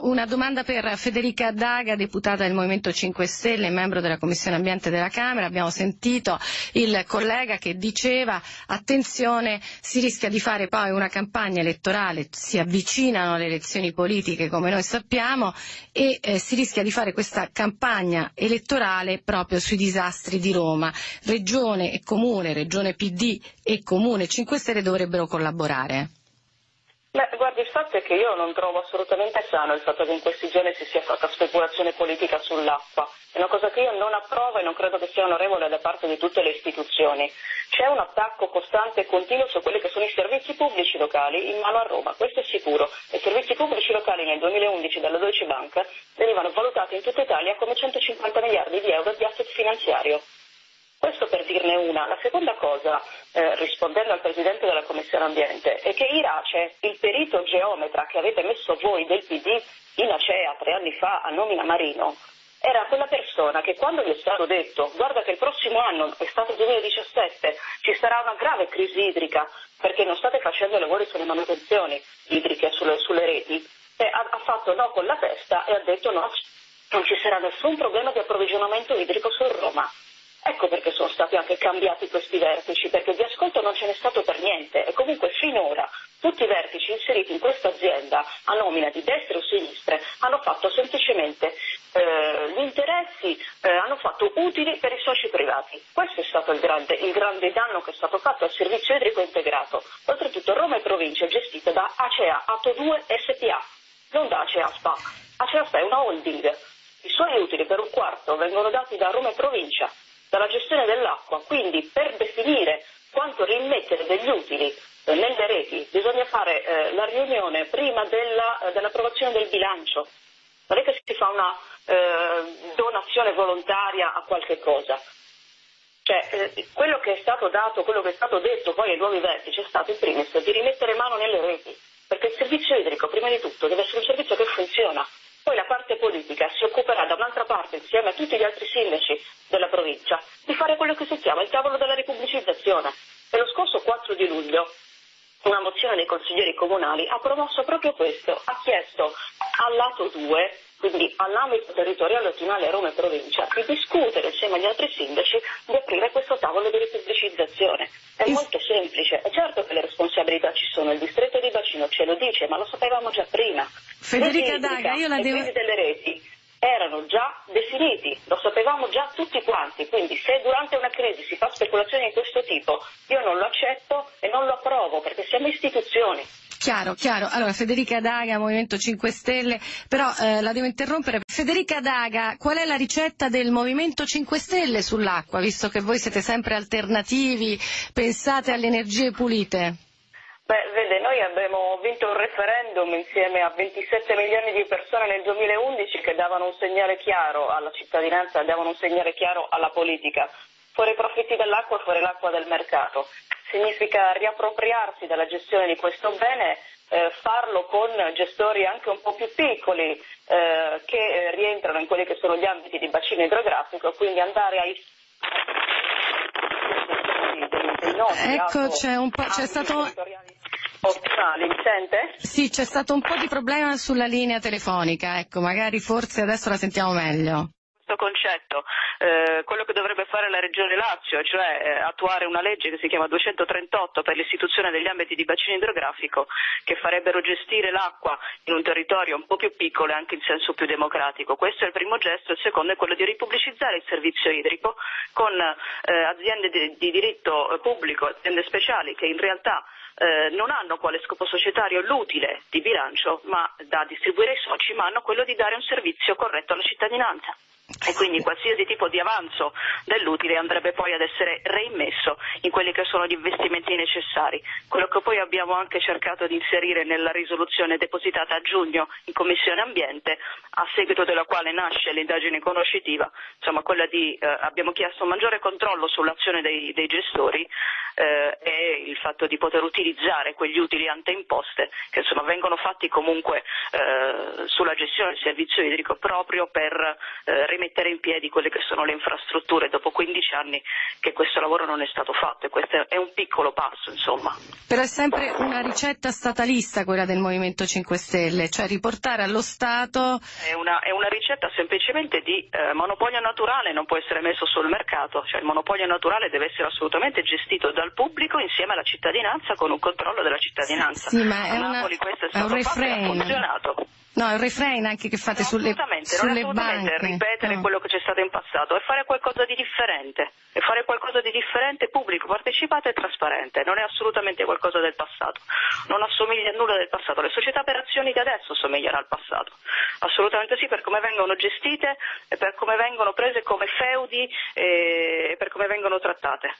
una domanda per Federica Daga, deputata del Movimento 5 Stelle, membro della Commissione Ambiente della Camera. Abbiamo sentito il collega che diceva attenzione, si rischia di fare poi una campagna elettorale, si avvicinano le elezioni politiche come noi sappiamo e si rischia di fare questa campagna elettorale proprio sui disastri di Roma. Regione e Comune, Regione PD e Comune 5 Stelle dovrebbero collaborare. Beh, guardi, il fatto è che io non trovo assolutamente sano il fatto che in questi giorni si sia fatta speculazione politica sull'acqua. È una cosa che io non approvo e non credo che sia onorevole da parte di tutte le istituzioni. C'è un attacco costante e continuo su quelli che sono i servizi pubblici locali in mano a Roma, questo è sicuro. I servizi pubblici locali nel 2011 dalla Deutsche Bank venivano valutati in tutta Italia come 150 miliardi di euro di asset finanziario. Questo per dirne una. La seconda cosa, rispondendo al Presidente della Commissione Ambiente, è che Irace, il perito geometra che avete messo voi del PD in Acea 3 anni fa a nomina Marino, era quella persona che quando gli è stato detto guarda che il prossimo anno, estate 2017, ci sarà una grave crisi idrica perché non state facendo lavori sulle manutenzioni idriche, sulle reti, ha fatto no con la testa e ha detto no, non ci sarà nessun problema di approvvigionamento idrico su Roma. Ecco perché sono stati anche cambiati questi vertici, perché di ascolto non ce n'è stato per niente e comunque finora tutti i vertici inseriti in questa azienda a nomina di destre o sinistre hanno fatto semplicemente gli interessi, hanno fatto utili per i soci privati. Questo è stato il grande danno che è stato fatto al servizio idrico integrato. Oltretutto Roma e provincia è gestita da Acea Ato 2 SPA, non da Acea SPA. Acea SPA è una holding, i suoi utili per un quarto vengono dati da Roma e provincia, dalla gestione dell'acqua, quindi per definire quanto rimettere degli utili nelle reti bisogna fare la riunione prima dell'approvazione del bilancio, non è che si fa una donazione volontaria a qualche cosa. Cioè, quello che è stato dato, quello che è stato detto poi ai nuovi vertici è stato in primis di rimettere mano nelle reti, perché il servizio idrico prima di tutto deve essere un servizio che funziona. Poi la parte politica si occuperà da un'altra parte, insieme a tutti gli altri sindaci della provincia, di fare quello che si chiama il tavolo della ripubblicizzazione. E lo scorso 4 di luglio una mozione dei consiglieri comunali ha promosso proprio questo, ha chiesto al lato 2, quindi all'ambito territoriale ottimale Roma e provincia, di discutere insieme agli altri sindaci di aprire questo tavolo di ripubblicizzazione. È molto semplice, è certo che le responsabilità ci sono, il distretto di bacino ce lo dice, ma lo sapevamo già prima. Federica Daga, io la devo... I delle reti erano già definiti, lo sapevamo già tutti quanti, quindi se durante una crisi si fa speculazione di questo tipo, io non lo accetto e non lo approvo, perché siamo istituzioni. Chiaro. Allora, Federica Daga, Movimento 5 Stelle, però la devo interrompere. Federica Daga, qual è la ricetta del Movimento 5 Stelle sull'acqua, visto che voi siete sempre alternativi, pensate alle energie pulite? Beh, vede, noi abbiamo vinto un referendum insieme a 27 milioni di persone nel 2011 che davano un segnale chiaro alla cittadinanza, davano un segnale chiaro alla politica. Fuori i profitti dell'acqua, fuori l'acqua del mercato. Significa riappropriarsi della gestione di questo bene, farlo con gestori anche un po' più piccoli che rientrano in quelli che sono gli ambiti di bacino idrografico, quindi andare ai ecco, c'è stato... mi sente? Sì, c'è stato un po' di problema sulla linea telefonica, ecco, magari forse adesso la sentiamo meglio. Concetto, quello che dovrebbe fare la Regione Lazio, cioè attuare una legge che si chiama 238 per l'istituzione degli ambiti di bacino idrografico che farebbero gestire l'acqua in un territorio un po' più piccolo e anche in senso più democratico. Questo è il primo gesto. Il secondo è quello di ripubblicizzare il servizio idrico con aziende di diritto pubblico, aziende speciali che in realtà non hanno quale scopo societario l'utile di bilancio ma da distribuire ai soci, ma hanno quello di dare un servizio corretto alla cittadinanza. E quindi qualsiasi tipo di avanzo dell'utile andrebbe poi ad essere reimmesso in quelli che sono gli investimenti necessari. Quello che poi abbiamo anche cercato di inserire nella risoluzione depositata a giugno in Commissione Ambiente, a seguito della quale nasce l'indagine conoscitiva, insomma quella di abbiamo chiesto un maggiore controllo sull'azione dei gestori e il fatto di poter utilizzare quegli utili anteimposte che insomma vengono fatti comunque sulla gestione del servizio idrico proprio per rimettere rimettere in piedi quelle che sono le infrastrutture dopo 15 anni che questo lavoro non è stato fatto, e questo è un piccolo passo, insomma. Però è sempre una ricetta statalista quella del Movimento 5 Stelle, cioè riportare allo Stato... È una ricetta semplicemente di monopolio naturale, non può essere messo sul mercato, cioè il monopolio naturale deve essere assolutamente gestito dal pubblico insieme alla cittadinanza, con un controllo della cittadinanza. Sì, ma a Napoli questo è stato fatto e ha funzionato. No, è un refrain anche che fate sulle banche. Non è assolutamente ripetere quello che c'è stato in passato, è fare qualcosa di differente, pubblico, partecipato e trasparente, non è assolutamente qualcosa del passato, non assomiglia a nulla del passato, le società per azioni di adesso somigliano al passato, assolutamente sì, per come vengono gestite e per come vengono prese come feudi e per come vengono trattate.